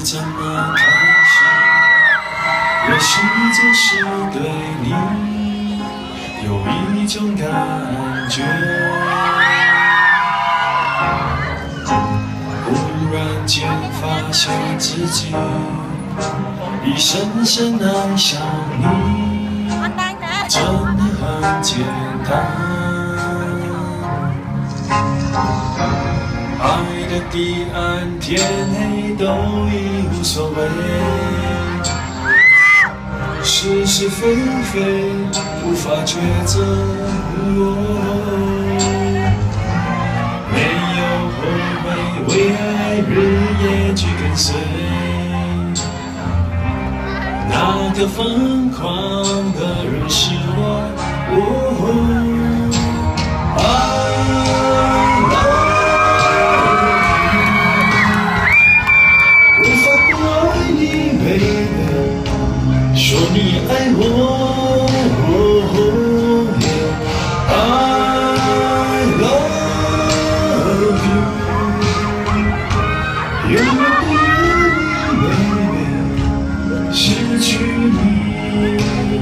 怎么开始？也许就是对你有一种感觉。忽然间发现自己已深深爱上你，真的很简单。 爱的彼岸，天黑都已无所谓，是是非非无法抉择。没有后悔，为爱日夜去跟随，那个疯狂的人是我。说你爱我 ，I love you， 永远不愿意失去你，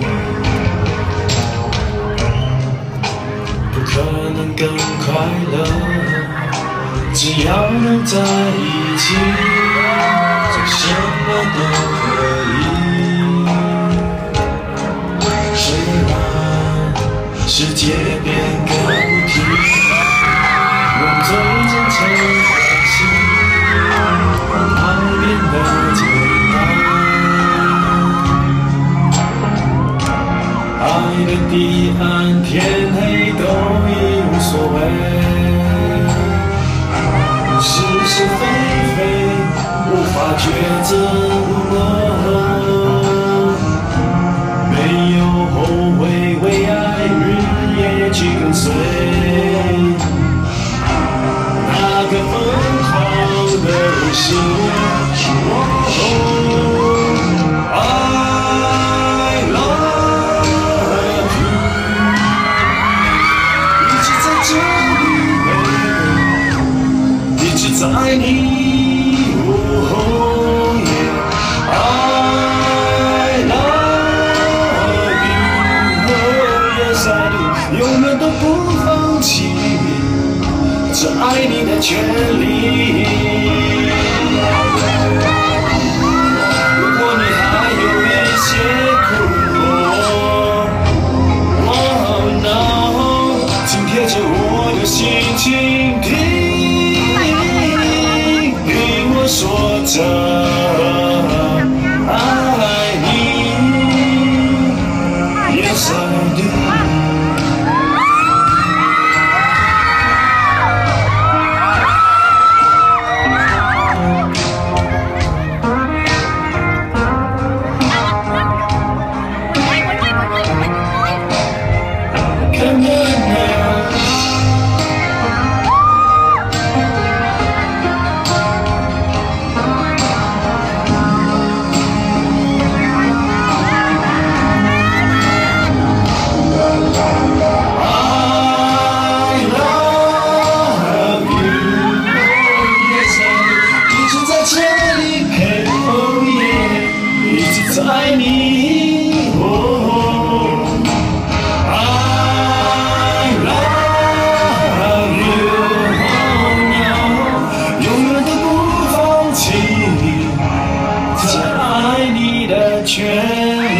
不可能更快乐，只要能在一起，做什么都可以。 世界变个不停，用最真诚的心，让爱变得简单。爱的彼岸，天黑都已无所谓，是是非非无法抉择。没有后悔，为爱日夜去跟随，那个疯狂的人是我。I love you， 一直在这里，一直在爱你。 永远都不放弃这爱你的权利。如果你还有一些苦，Oh no， 紧贴着我的心，倾听我说着。 爱你，哦 ，I love you， 永远都不放弃，这爱你的权利。